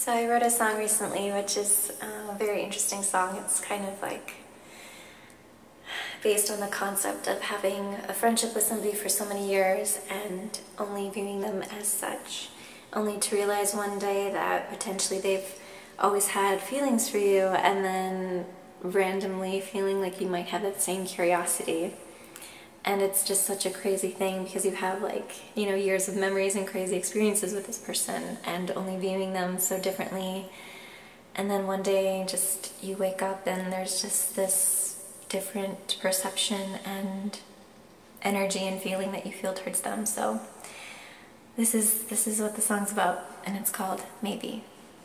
So I wrote a song recently, which is a very interesting song. It's kind of like based on the concept of having a friendship with somebody for so many years and only viewing them as such, only to realize one day that potentially they've always had feelings for you, and then randomly feeling like you might have that same curiosity. And it's just such a crazy thing because you have, like, you know, years of memories and crazy experiences with this person and only viewing them so differently. And then one day just you wake up and there's just this different perception and energy and feeling that you feel towards them. So this is what the song's about, and it's called Maybe.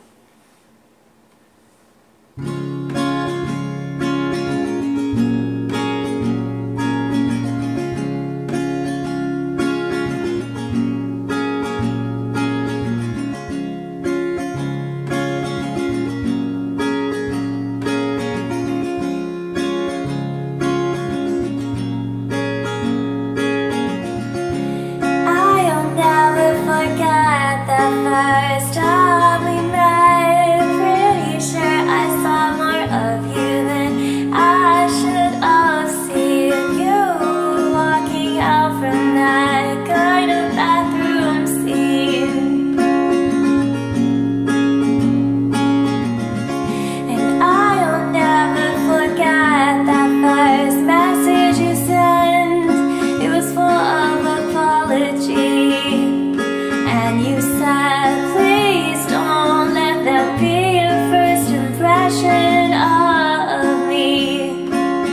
First time we met, pretty sure I saw more of you than I should have seen. You walking out from that kind of bathroom scene, and I'll never forget that first message you sent. It was full of apology, and you said, please don't let that be your first impression of me.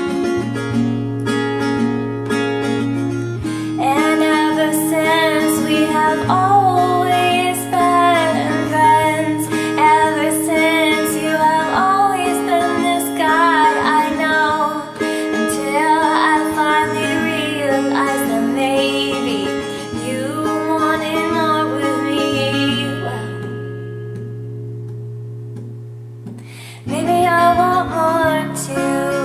And ever since we have always been friends. Ever since you have always been this guy I know, until I finally realized that maybe you wanted more with me. Well, maybe I want more too.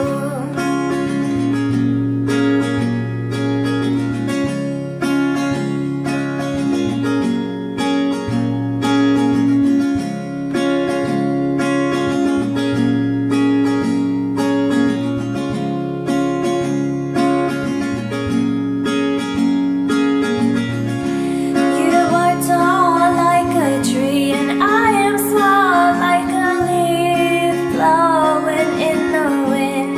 You are tall like a tree, and I am small like a leaf blowing in the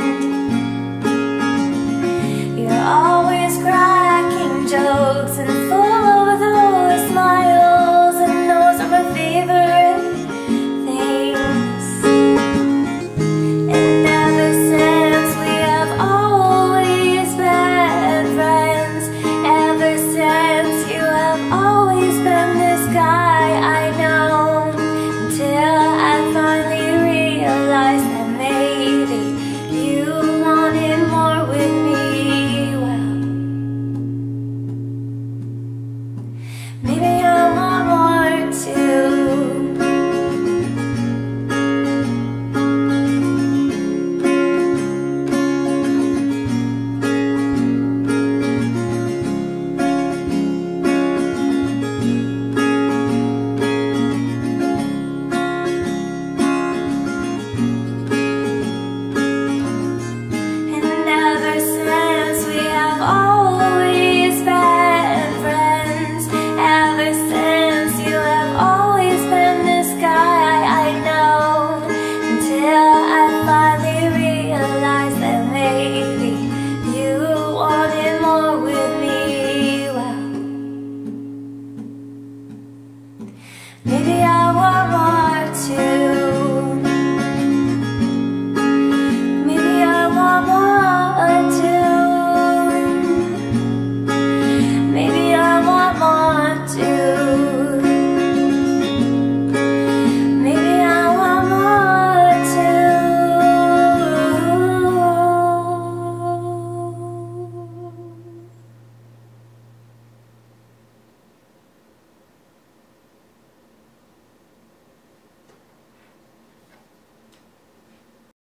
wind. You're always cracking jokes and full of those smiles, and those are my favorite things. And ever since we have always been friends. Ever since you have always been this guy I know, until I finally realized that maybe you wanted more with me. Well, maybe